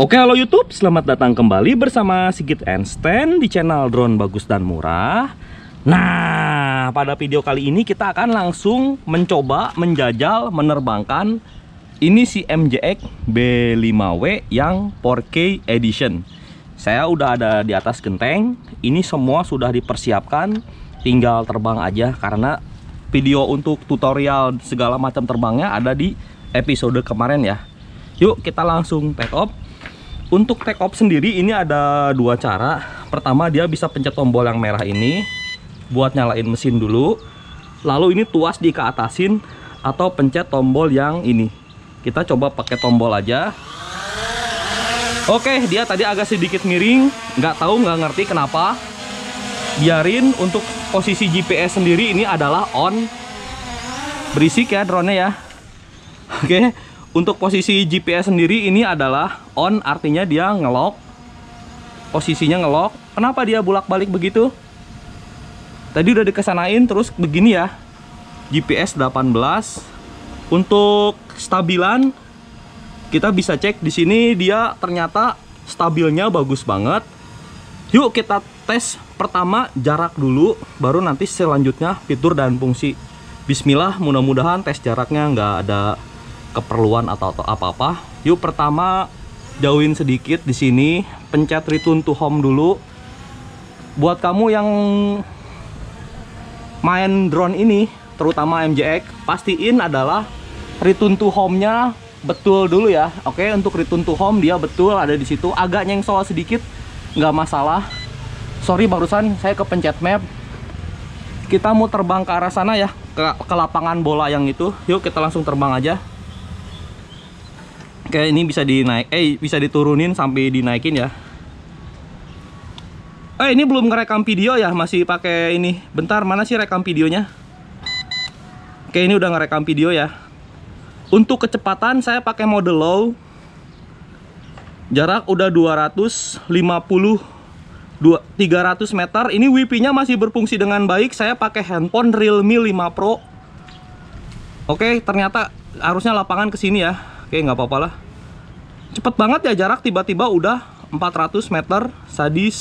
Oke, halo YouTube, selamat datang kembali bersama Sigit and Stan di channel Drone Bagus dan Murah. Nah, pada video kali ini kita akan langsung mencoba, menjajal, menerbangkan ini si MJX B5W yang 4K Edition. Saya udah ada di atas genteng, ini semua sudah dipersiapkan, tinggal terbang aja karena video untuk tutorial segala macam terbangnya ada di episode kemarin ya. Yuk kita langsung take off. Untuk take off sendiri ini ada dua cara. Pertama, dia bisa pencet tombol yang merah ini buat nyalain mesin dulu. Lalu ini tuas dikeatasin atau pencet tombol yang ini. Kita coba pakai tombol aja. Oke, dia tadi agak sedikit miring, nggak ngerti kenapa. Biarin. Untuk posisi GPS sendiri ini adalah on. Berisik ya drone-nya ya. Oke. Untuk posisi GPS sendiri ini adalah on, artinya dia ngelock. Posisinya ngelock. Kenapa dia bolak-balik begitu? Tadi udah dikesanain terus begini ya. GPS 18. Untuk stabilan kita bisa cek di sini, dia ternyata stabilnya bagus banget. Yuk kita tes pertama jarak dulu, baru nanti selanjutnya fitur dan fungsi. Bismillah, mudah-mudahan tes jaraknya nggak ada keperluan atau apa-apa. Yuk pertama jauhin sedikit di sini, pencet return to home dulu. Buat kamu yang main drone ini, terutama MJX, pastiin adalah return to home-nya betul dulu ya. Oke, untuk return to home dia betul ada di situ. Agak nyengsol sedikit, nggak masalah. Sorry barusan saya kepencet map. Kita mau terbang ke arah sana ya, ke lapangan bola yang itu. Yuk kita langsung terbang aja. Oke, ini bisa bisa diturunin sampai dinaikin ya. Ini belum ngerekam video ya, masih pakai ini. Bentar, mana sih rekam videonya? Oke, ini udah ngerekam video ya. Untuk kecepatan saya pakai mode low. Jarak udah 300 meter. Ini WiFi-nya masih berfungsi dengan baik. Saya pakai handphone Realme 5 Pro. Oke, ternyata harusnya lapangan ke sini ya. Oke, nggak apa-apa lah. Cepet banget ya jarak, tiba-tiba udah 400 meter. Sadis.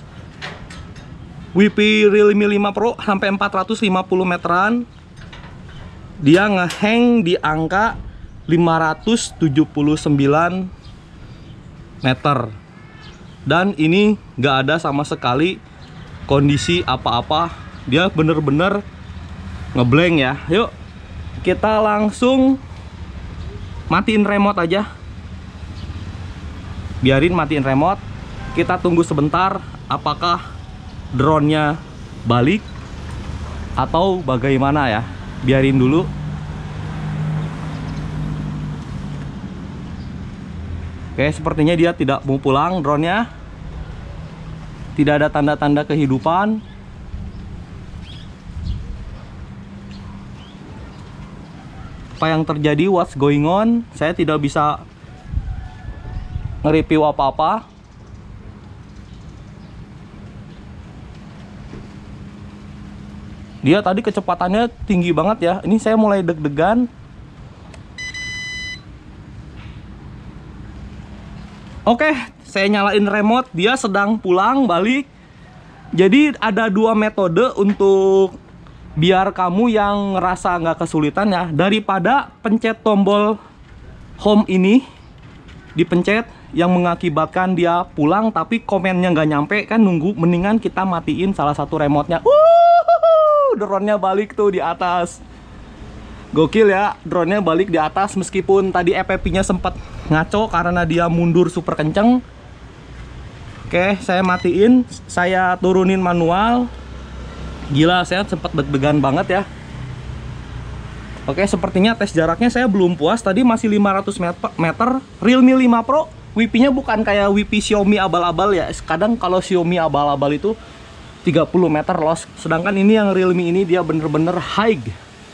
WiFi Realme 5 Pro sampai 450 meteran. Dia ngehang di angka 579 meter. Dan ini nggak ada sama sekali kondisi apa-apa. Dia bener-bener ngeblank ya. Yuk kita langsung matiin remote aja. Biarin matiin remote. Kita tunggu sebentar apakah drone-nya balik atau bagaimana ya. Biarin dulu. Oke, sepertinya dia tidak mau pulang drone-nya. Tidak ada tanda-tanda kehidupan. Apa yang terjadi, what's going on? Saya tidak bisa nge-review apa-apa. Dia tadi kecepatannya tinggi banget ya. Ini saya mulai deg-degan. Oke, saya nyalain remote. Dia sedang pulang balik. Jadi ada dua metode untuk biar kamu yang ngerasa nggak kesulitan ya. Daripada pencet tombol home ini dipencet yang mengakibatkan dia pulang tapi komennya nggak nyampe kan, nunggu. Mendingan kita matiin salah satu remote-nya. Drone-nya balik tuh di atas. Gokil ya, drone-nya balik di atas meskipun tadi FPV-nya sempat ngaco karena dia mundur super kenceng. Oke, saya matiin, saya turunin manual. Gila, saya sempat deg-degan banget ya. Oke, sepertinya tes jaraknya saya belum puas. Tadi masih 500 meter. Realme 5 Pro, WiFi-nya bukan kayak WiFi Xiaomi abal-abal ya. Kadang kalau Xiaomi abal-abal itu 30 meter loss. Sedangkan ini yang Realme ini dia bener-bener high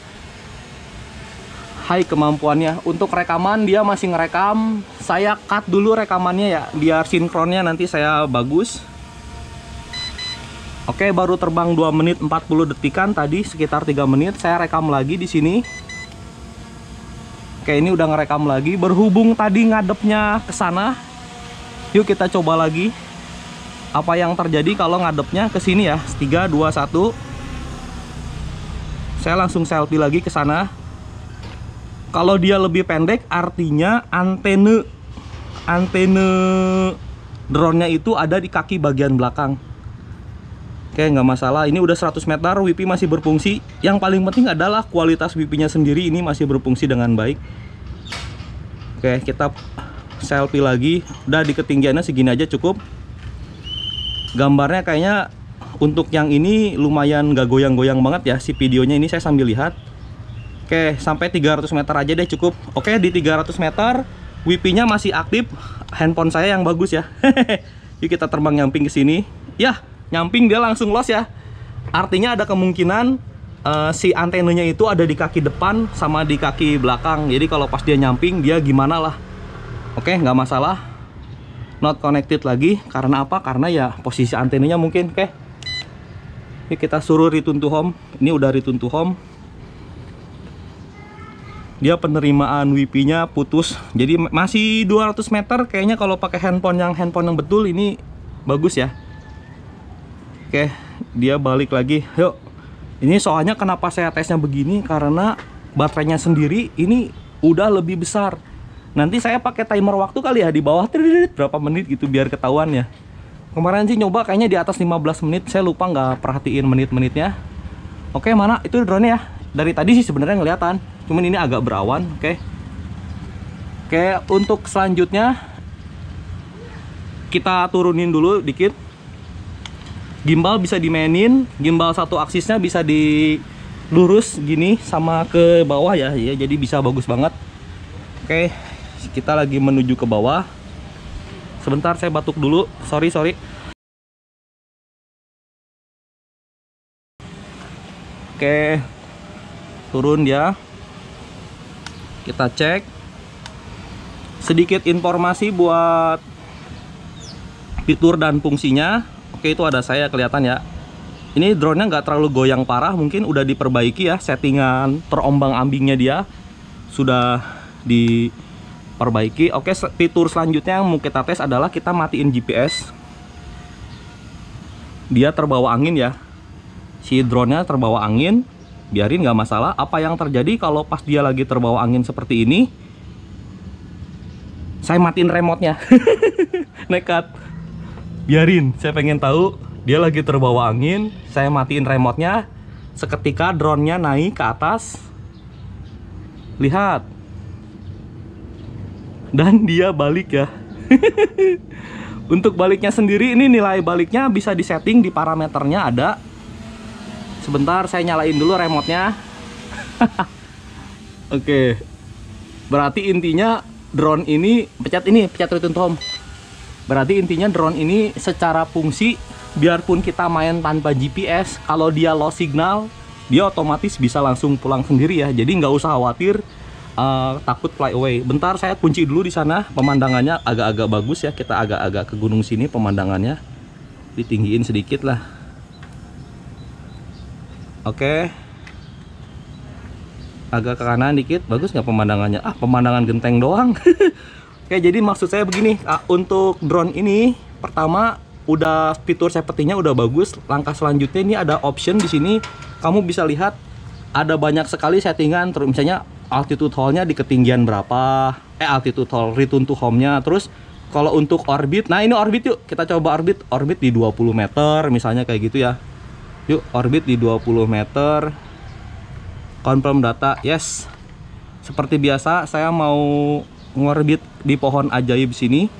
kemampuannya. Untuk rekaman dia masih ngerekam. Saya cut dulu rekamannya ya, biar sinkronnya nanti saya bagus. Oke, baru terbang 2 menit 40 detikan tadi, sekitar 3 menit saya rekam lagi di sini. Oke, ini udah ngerekam lagi. Berhubung tadi ngadepnya ke sana, Yuk kita coba lagi apa yang terjadi kalau ngadepnya ke sini ya. 3, 2, 1. Saya langsung selfie lagi ke sana. Kalau dia lebih pendek artinya antena drone-nya itu ada di kaki bagian belakang. Oke, nggak masalah. Ini udah 100 meter, WiFi masih berfungsi. Yang paling penting adalah kualitas WiFi-nya sendiri ini masih berfungsi dengan baik. Oke, kita selfie lagi. Udah di ketinggiannya segini aja cukup. Gambarnya kayaknya untuk yang ini lumayan gak goyang-goyang banget ya si videonya ini, saya sambil lihat. Oke, sampai 300 meter aja deh cukup. Oke, di 300 meter WiFi-nya masih aktif. Handphone saya yang bagus ya. Yuk kita terbang nyamping ke sini. Ya, nyamping dia langsung los ya. Artinya ada kemungkinan si antenanya itu ada di kaki depan sama di kaki belakang. Jadi kalau pas dia nyamping dia gimana lah. Oke, nggak masalah. Not connected lagi. Karena apa? Karena ya posisi antenanya mungkin. Oke. Ini kita suruh return to home. Ini udah return to home. Dia penerimaan WiFi-nya putus. Jadi masih 200 meter. Kayaknya kalau pakai handphone yang betul ini bagus ya. Oke, dia balik lagi. Yuk. Ini soalnya kenapa saya tesnya begini, karena baterainya sendiri ini udah lebih besar. Nanti saya pakai timer waktu kali ya di bawah berapa menit gitu biar ketahuan ya. Kemarin sih nyoba kayaknya di atas 15 menit, saya lupa nggak perhatiin menit-menitnya. Oke, mana itu drone ya? Dari tadi sih sebenarnya kelihatan, cuman ini agak berawan. Oke, untuk selanjutnya kita turunin dulu dikit. Gimbal bisa dimainin, gimbal satu aksisnya bisa dilurus gini sama ke bawah ya, jadi bisa bagus banget. Oke, kita lagi menuju ke bawah. Sebentar saya batuk dulu, sorry. Oke, turun dia. Kita cek. Sedikit informasi buat fitur dan fungsinya. Oke, itu ada saya kelihatan ya. Ini drone-nya nggak terlalu goyang parah, mungkin udah diperbaiki ya. Settingan terombang-ambingnya dia sudah diperbaiki. Oke, fitur selanjutnya yang mau kita tes adalah kita matiin GPS. Dia terbawa angin ya. Si drone-nya terbawa angin, biarin nggak masalah. Apa yang terjadi kalau pas dia lagi terbawa angin seperti ini? Saya matiin remote-nya. Nekat. Biarin, saya pengen tahu dia lagi terbawa angin. Saya matiin remote-nya. Seketika drone-nya naik ke atas. Lihat. Dan dia balik ya. Untuk baliknya sendiri, ini nilai baliknya bisa disetting di parameternya ada. Sebentar, saya nyalain dulu remote-nya. Oke. Berarti intinya drone ini, pencet return to home. Berarti intinya drone ini secara fungsi, biarpun kita main tanpa GPS, kalau dia lost signal, dia otomatis bisa langsung pulang sendiri ya. Jadi nggak usah khawatir takut fly away. Bentar, saya kunci dulu di sana. Pemandangannya agak-agak bagus ya. Kita agak-agak ke gunung sini pemandangannya. Ditinggiin sedikit lah. Oke. Agak ke kanan dikit. Bagus nggak pemandangannya? Ah, pemandangan genteng doang. Oke, jadi maksud saya begini, untuk drone ini pertama udah fitur safety-nya udah bagus. Langkah selanjutnya ini ada option di sini. Kamu bisa lihat ada banyak sekali settingan, terus misalnya altitude hold-nya di ketinggian berapa, altitude hold, return to home-nya. Terus kalau untuk orbit, nah ini orbit yuk, kita coba orbit di 20 meter misalnya kayak gitu ya. Yuk, orbit di 20 meter. Confirm data, yes. Seperti biasa, saya mau ngorbit di pohon ajaib sini.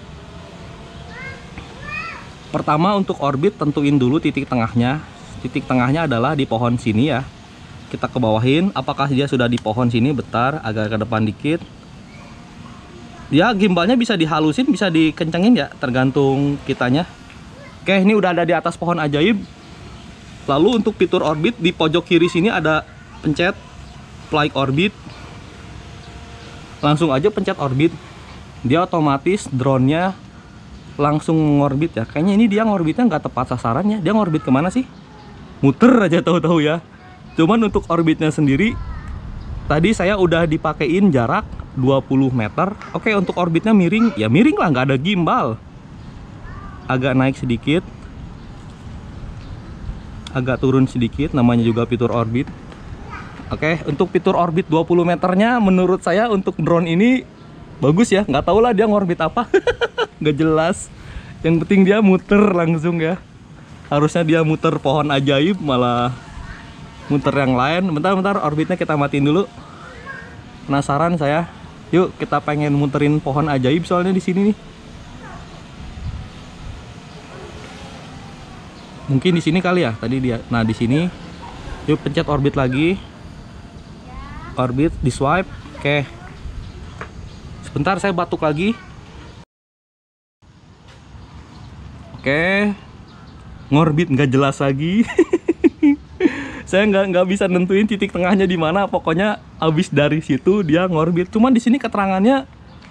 Pertama untuk orbit tentuin dulu titik tengahnya. Titik tengahnya adalah di pohon sini ya. Kita ke bawahin, apakah dia sudah di pohon sini? Bentar, agak ke depan dikit. Ya, gimbalnya bisa dihalusin, bisa dikencengin ya, tergantung kitanya. Oke, ini udah ada di atas pohon ajaib. Lalu untuk fitur orbit di pojok kiri sini ada pencet fly orbit. Langsung aja pencet orbit, dia otomatis drone-nya langsung ngorbit ya. Kayaknya ini dia ngorbitnya nggak tepat sasarannya. Dia ngorbit kemana sih? Muter aja tahu-tahu ya. Cuman untuk orbitnya sendiri Tadi saya udah dipakein jarak 20 meter. Oke, untuk orbitnya miring, ya miring lah, nggak ada gimbal. Agak naik sedikit, agak turun sedikit, namanya juga fitur orbit. Oke, untuk fitur orbit 20 meternya menurut saya untuk drone ini bagus ya. Nggak tahu lah dia ngorbit apa. Nggak jelas. Yang penting dia muter langsung ya. Harusnya dia muter pohon ajaib, malah muter yang lain. Bentar, orbitnya kita matiin dulu. Penasaran saya. Yuk, kita pengen muterin pohon ajaib soalnya di sini nih. Mungkin di sini kali ya tadi dia. Nah, di sini. Yuk pencet orbit lagi. Orbit di swipe. Oke. Sebentar saya batuk lagi. Oke. Ngorbit nggak jelas lagi. Saya nggak bisa nentuin titik tengahnya di mana. Pokoknya abis dari situ dia ngorbit. Cuman di sini keterangannya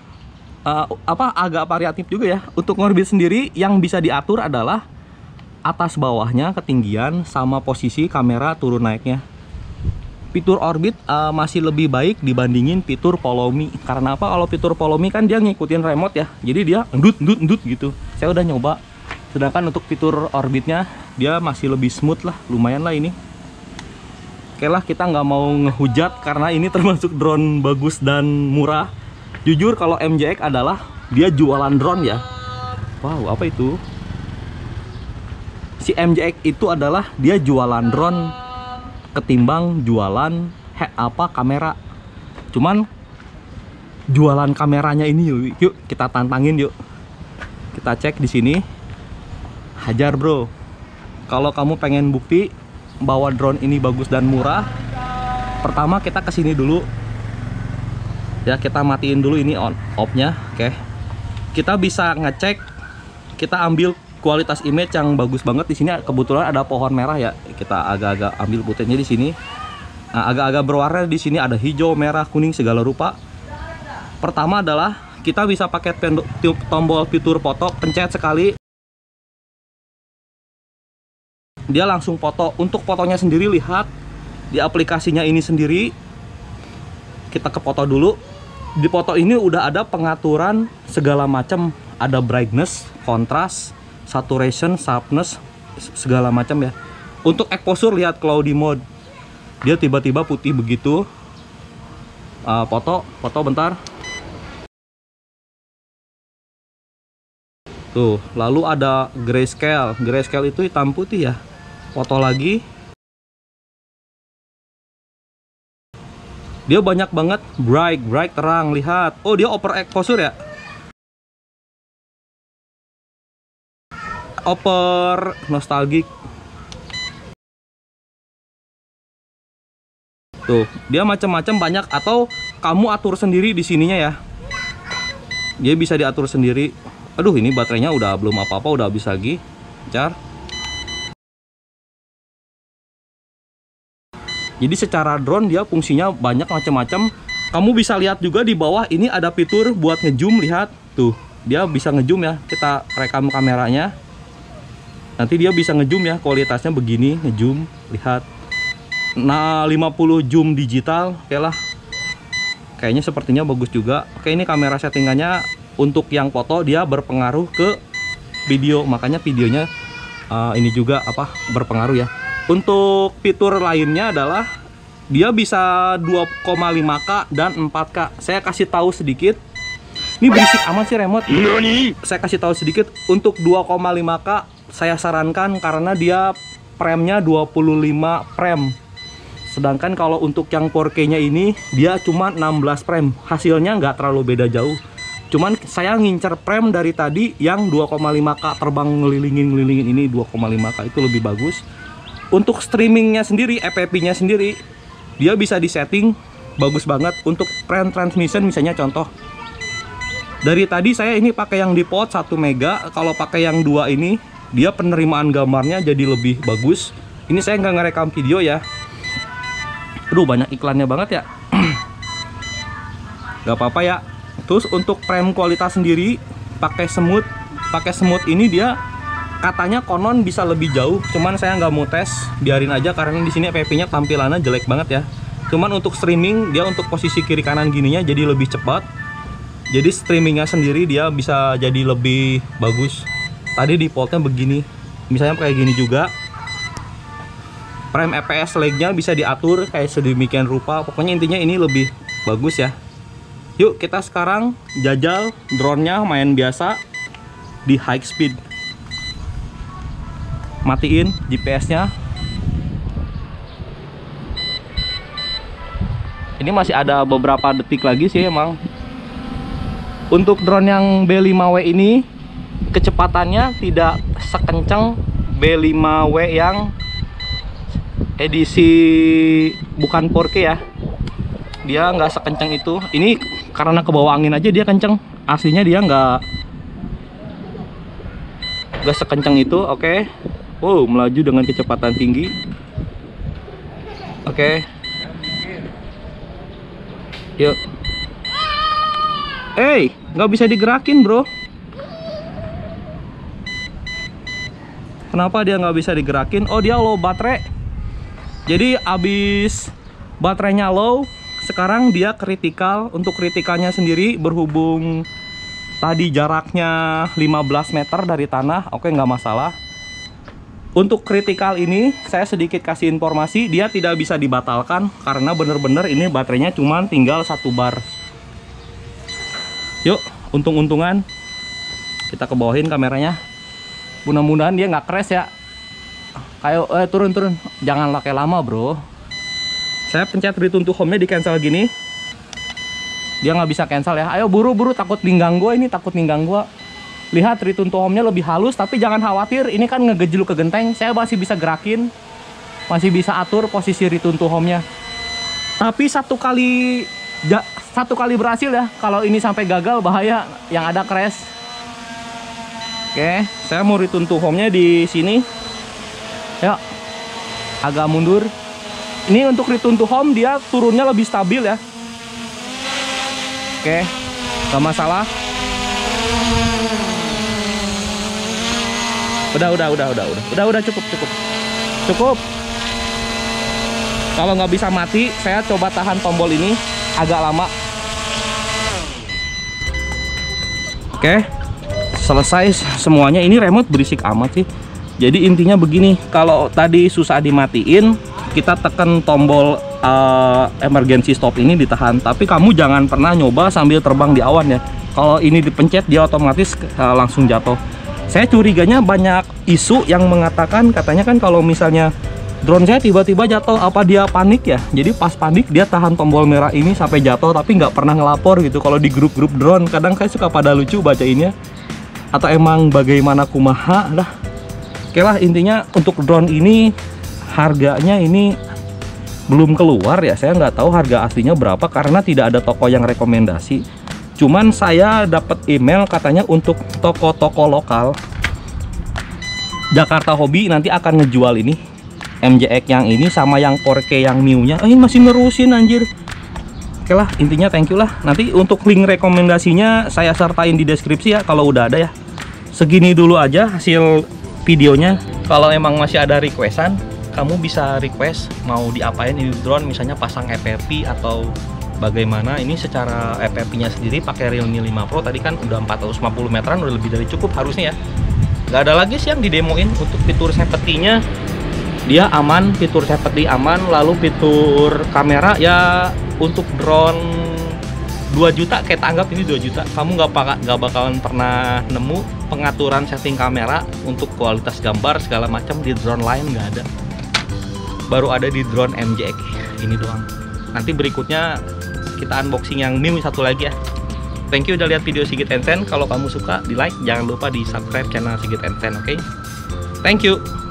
agak variatif juga ya. Untuk ngorbit sendiri yang bisa diatur adalah atas bawahnya, ketinggian, sama posisi kamera turun naiknya. Fitur orbit masih lebih baik dibandingin fitur follow me. Karena apa? Kalau fitur follow me kan dia ngikutin remote ya. Jadi dia endut gitu. Saya udah nyoba. Sedangkan untuk fitur orbitnya dia masih lebih smooth lah. Lumayan lah ini. Oke lah, kita nggak mau ngehujat karena ini termasuk drone bagus dan murah. Jujur kalau MJX adalah dia jualan drone ya. Wow, apa itu? Si MJX itu adalah dia jualan drone ketimbang jualan kamera. Cuman jualan kameranya ini yuk kita tantangin yuk. Kita cek di sini. Hajar bro. Kalau kamu pengen bukti bahwa drone ini bagus dan murah, pertama kita kesini dulu. Ya, kita matiin dulu ini on off-nya. Oke. Kita bisa ngecek, kita ambil kualitas image yang bagus banget. Di sini kebetulan ada pohon merah ya. Kita agak-agak ambil footage-nya di sini. Nah, agak-agak berwarna di sini, ada hijau, merah, kuning segala rupa. Pertama adalah kita bisa pakai tombol fitur foto, pencet sekali. Dia langsung foto. Untuk fotonya sendiri lihat di aplikasinya ini sendiri. Kita ke foto dulu. Di foto ini udah ada pengaturan segala macam, ada brightness, kontras, saturation, sharpness, segala macam ya. Untuk exposure lihat cloudy mode. Dia tiba-tiba putih begitu. Foto bentar. Tuh, lalu ada grayscale. Grayscale itu hitam putih ya. Foto lagi. Dia banyak banget bright terang, lihat. Oh, dia overexposure ya. Over nostalgic. Tuh, dia macam-macam banyak, atau kamu atur sendiri di sininya ya. Dia bisa diatur sendiri. Aduh, ini baterainya udah belum apa-apa, udah habis lagi. Car. Jadi secara drone dia fungsinya banyak macam-macam. Kamu bisa lihat juga di bawah ini ada fitur buat ngezoom, lihat. Tuh, dia bisa ngezoom ya. Kita rekam kameranya. Nanti dia bisa ngezoom ya, kualitasnya begini, ngezoom, lihat. Nah, 50 zoom digital, oke lah. Kayaknya sepertinya bagus juga. Oke, ini kamera settingannya untuk yang foto dia berpengaruh ke video, makanya videonya ini juga berpengaruh ya. Untuk fitur lainnya adalah dia bisa 2,5K dan 4K. Saya kasih tahu sedikit. Ini berisik amat sih remote. Saya kasih tahu sedikit. Untuk 2,5K saya sarankan karena dia frame-nya 25 frame. Sedangkan kalau untuk yang 4K-nya ini dia cuma 16 frame. Hasilnya nggak terlalu beda jauh. Cuman saya ngincer frame dari tadi yang 2,5K terbang ngelilingin ini 2,5K itu lebih bagus. Untuk streamingnya sendiri, FPV-nya sendiri, dia bisa disetting bagus banget. Untuk frame transmission misalnya contoh. Dari tadi saya ini pakai yang default 1 mega. Kalau pakai yang 2 ini, dia penerimaan gambarnya jadi lebih bagus. Ini saya nggak ngerekam video ya. Aduh, banyak iklannya banget ya. Gak apa-apa ya. Terus untuk frame kualitas sendiri pakai semut. Pakai semut ini dia katanya konon bisa lebih jauh. Cuman saya nggak mau tes, biarin aja karena di sini FPV-nya tampilannya jelek banget ya. Cuman untuk streaming dia untuk posisi kiri kanan gininya jadi lebih cepat. Jadi streamingnya sendiri dia bisa jadi lebih bagus. Tadi defaultnya begini, misalnya kayak gini juga. Frame FPS lag-nya bisa diatur kayak sedemikian rupa. Pokoknya intinya ini lebih bagus ya. Yuk kita sekarang jajal drone-nya main biasa di high speed. Matiin GPS-nya. Ini masih ada beberapa detik lagi sih emang. Untuk drone yang B5W ini kecepatannya tidak sekencang B5W yang edisi bukan 4K ya. Dia nggak sekencang itu. Ini karena kebawa angin aja dia kenceng. Aslinya dia nggak sekencang itu. Oke. Wow, melaju dengan kecepatan tinggi. Oke. Yuk. Nggak bisa digerakin bro. Kenapa dia nggak bisa digerakin? Oh, dia low baterai. Jadi abis baterainya low, sekarang dia kritikal. Untuk kritikalnya sendiri berhubung tadi jaraknya 15 meter dari tanah, oke nggak masalah. Untuk kritikal ini saya sedikit kasih informasi, dia tidak bisa dibatalkan karena bener-bener ini baterainya cuma tinggal 1 bar. Yuk, untung-untungan kita ke bawahin kameranya. Mudah-mudahan dia nggak crash ya. Kayak turun, jangan pakai lama bro. Saya pencet return to home-nya di cancel gini, dia nggak bisa cancel ya. Ayo buru-buru, takut ninggang gua ini, takut ninggang gua. Lihat return to home-nya lebih halus, tapi jangan khawatir, ini kan ngegejluk ke genteng. Saya masih bisa gerakin, masih bisa atur posisi return to home-nya. Tapi satu kali berhasil ya. Kalau ini sampai gagal bahaya, yang ada crash. Oke, saya mau return to home-nya di sini. Ya, agak mundur. Ini untuk return to home dia turunnya lebih stabil ya. Oke, gak masalah. Udah cukup. Kalau nggak bisa mati, saya coba tahan tombol ini agak lama. Oke, selesai semuanya. Ini remote berisik amat sih. Jadi intinya begini, kalau tadi susah dimatiin, kita tekan tombol emergency stop ini ditahan. Tapi kamu jangan pernah nyoba sambil terbang di awan ya. Kalau ini dipencet dia otomatis langsung jatuh. Saya curiganya banyak isu yang mengatakan katanya kan kalau misalnya drone saya tiba-tiba jatuh, apa dia panik ya? Jadi pas panik dia tahan tombol merah ini sampai jatuh tapi nggak pernah ngelapor gitu. Kalau di grup-grup drone kadang saya suka pada lucu bacainnya. Atau emang bagaimana kumaha dah. Oke lah, intinya untuk drone ini harganya ini belum keluar ya. Saya nggak tahu harga aslinya berapa karena tidak ada toko yang rekomendasi. Cuman saya dapat email katanya untuk toko-toko lokal Jakarta Hobi nanti akan ngejual ini MJX yang ini sama yang 4K yang Miu-nya. Ini masih nerusin anjir. Oke lah, intinya thank you lah. Nanti untuk link rekomendasinya saya sertain di deskripsi ya kalau udah ada ya. Segini dulu aja hasil videonya. Kalau emang masih ada requestan, kamu bisa request mau diapain ini drone, misalnya pasang FFP atau bagaimana. Ini secara FFP-nya sendiri pakai Realme 5 Pro tadi kan udah 450 meteran, udah lebih dari cukup harusnya ya. Nggak ada lagi sih yang didemoin. Untuk fitur safety-nya dia aman, fitur safety aman. Lalu fitur kamera ya untuk drone 2 juta, kita anggap ini 2 juta. Kamu nggak bakalan pernah nemu pengaturan setting kamera untuk kualitas gambar segala macam di drone lain, nggak ada. Baru ada di drone MJX ini doang. Nanti berikutnya kita unboxing yang Miu satu lagi ya. Thank you udah lihat video Sigit & Sen. Kalau kamu suka di like, jangan lupa di subscribe channel Sigit & Sen, oke? Thank you.